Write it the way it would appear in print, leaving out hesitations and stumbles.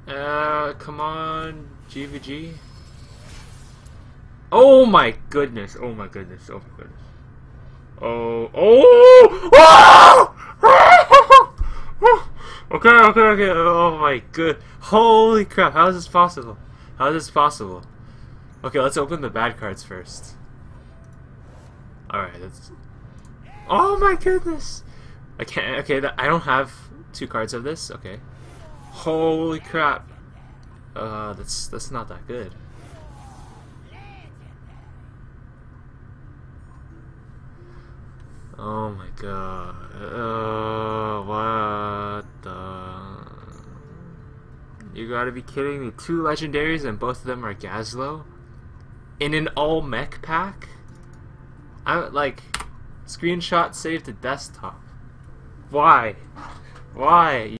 Come on, GVG. Oh my goodness! Oh my goodness! Oh my goodness! Oh! Oh! Okay, okay, okay. Oh my good! Holy crap! How is this possible? How is this possible? Okay, let's open the bad cards first. All right, that's. Oh my goodness! I can't. Okay, I don't have 2 cards of this. Okay. Holy crap! That's not that good. Oh my god. What the... You gotta be kidding me. 2 legendaries and both of them are Gazlowe? In an all mech pack? I like... Screenshot saved to desktop. Why? Why?